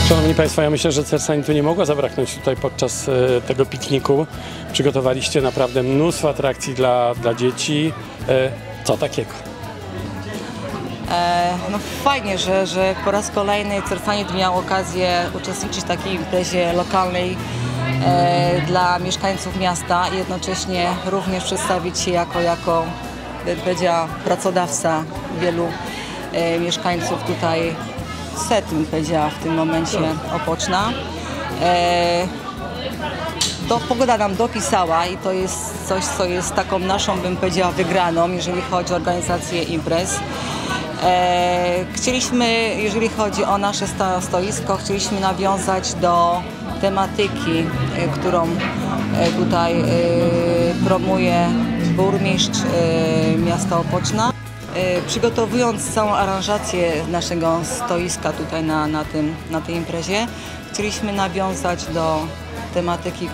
Szanowni Państwo, ja myślę, że Cersanitu nie mogło zabraknąć tutaj podczas tego pikniku. Przygotowaliście naprawdę mnóstwo atrakcji dla dzieci. Co takiego? No fajnie, że po raz kolejny Cersanit miał okazję uczestniczyć w takiej imprezie lokalnej dla mieszkańców miasta i jednocześnie również przedstawić się jako powiedziała, pracodawca wielu mieszkańców tutaj, setnym powiedziała w tym momencie Opoczna. Pogoda nam dopisała i to jest coś, co jest taką naszą, bym powiedziała, wygraną, jeżeli chodzi o organizację imprez. Chcieliśmy, jeżeli chodzi o nasze stoisko, chcieliśmy nawiązać do tematyki, którą tutaj promuje burmistrz miasta Opoczna. Przygotowując całą aranżację naszego stoiska tutaj na tej imprezie, chcieliśmy nawiązać do tematyki,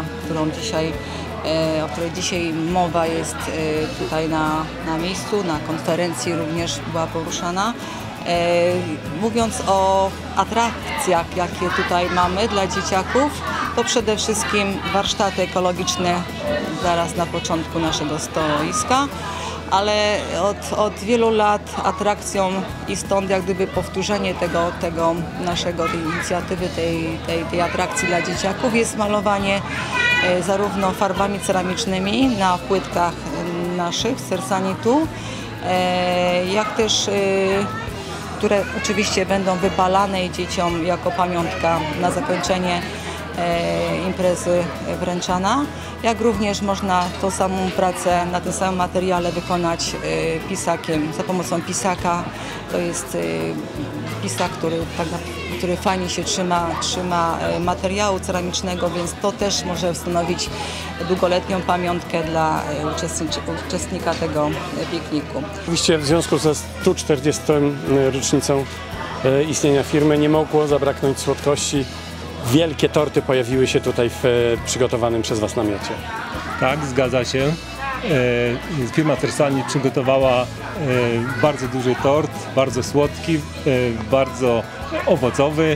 o której dzisiaj mowa jest tutaj na miejscu, na konferencji również była poruszana. Mówiąc o atrakcjach, jakie tutaj mamy dla dzieciaków, to przede wszystkim warsztaty ekologiczne zaraz na początku naszego stoiska, ale od wielu lat atrakcją i stąd jak gdyby powtórzenie tej inicjatywy, tej atrakcji dla dzieciaków jest malowanie zarówno farbami ceramicznymi na płytkach naszych Cersanitu, jak też które oczywiście będą wypalane i dzieciom jako pamiątka na zakończenie imprezy wręczana, jak również można tą samą pracę na tym samym materiale wykonać pisakiem, za pomocą pisaka. To jest pisak, który fajnie się trzyma materiału ceramicznego, więc to też może stanowić długoletnią pamiątkę dla uczestnika tego pikniku. Oczywiście w związku ze 140. rocznicą istnienia firmy nie mogło zabraknąć słodkości. Wielkie torty pojawiły się tutaj w przygotowanym przez Was namiocie. Tak, zgadza się. Firma Cersanit przygotowała bardzo duży tort, bardzo słodki, bardzo owocowy.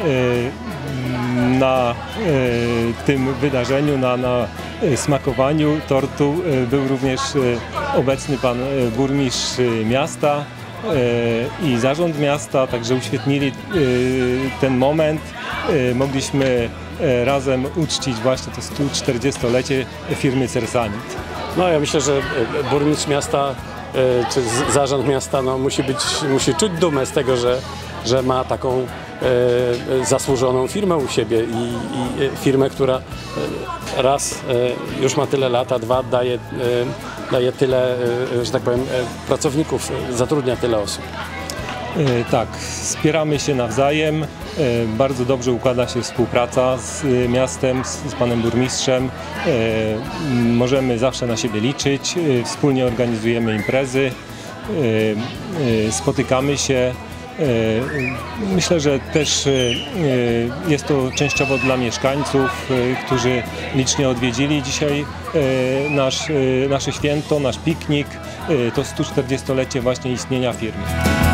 Na tym wydarzeniu, na smakowaniu tortu był również obecny pan burmistrz miasta i zarząd miasta, także uświetnili ten moment. Mogliśmy razem uczcić właśnie to 140-lecie firmy Cersanit. No ja myślę, że burmistrz miasta czy zarząd miasta musi czuć dumę z tego, że ma taką zasłużoną firmę u siebie i firmę, która raz już ma tyle lat, a dwa daje tyle, że tak powiem, pracowników, zatrudnia tyle osób. Tak, wspieramy się nawzajem, bardzo dobrze układa się współpraca z miastem, z panem burmistrzem, możemy zawsze na siebie liczyć, wspólnie organizujemy imprezy, spotykamy się. Myślę, że też jest to częściowo dla mieszkańców, którzy licznie odwiedzili dzisiaj nasze święto, nasz piknik, to 140-lecie właśnie istnienia firmy.